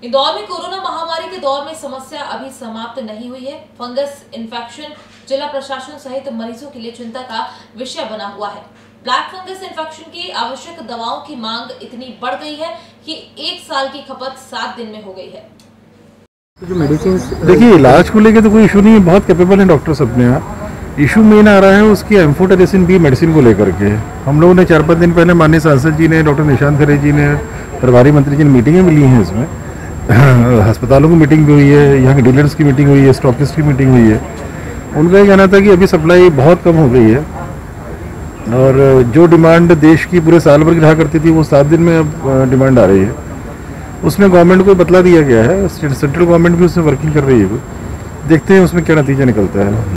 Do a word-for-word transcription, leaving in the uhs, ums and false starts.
इंदौर में कोरोना महामारी के दौर में समस्या अभी समाप्त नहीं हुई है। फंगस इन्फेक्शन जिला प्रशासन सहित मरीजों के लिए चिंता का विषय बना हुआ है। ब्लैक फंगस इन्फेक्शन की आवश्यक दवाओं की मांग इतनी बढ़ गई है कि एक साल की खपत सात दिन में हो गई है। जो मेडिसिन देखिए, इलाज को लेकर तो कोई इशू नहीं है, बहुत कैपेबल हैं डॉक्टर्स अपने यहाँ। इशू मेन आ रहा है उसकी एम्फोटेरेसिन बी मेडिसिन को लेकर के। हम लोगों ने चार पाँच दिन पहले माननीय सांसद जी ने, डॉक्टर निशांत खरे जी ने, प्रभारी मंत्री जी ने मीटिंगें मिली हैं इसमें। अस्पतालों की मीटिंग भी हुई है, यहाँ के डीलर्स की मीटिंग हुई है, स्टॉकिस्ट की मीटिंग हुई है। उनका ये कहना था कि अभी सप्लाई बहुत कम हो गई है और जो डिमांड देश की पूरे साल भर की रहा करती थी वो सात दिन में अब डिमांड आ रही है। उसमें गवर्नमेंट को बतला दिया गया है, सेंट्रल गवर्नमेंट भी उसमें वर्किंग कर रही है। देखते हैं उसमें क्या नतीजा निकलता है।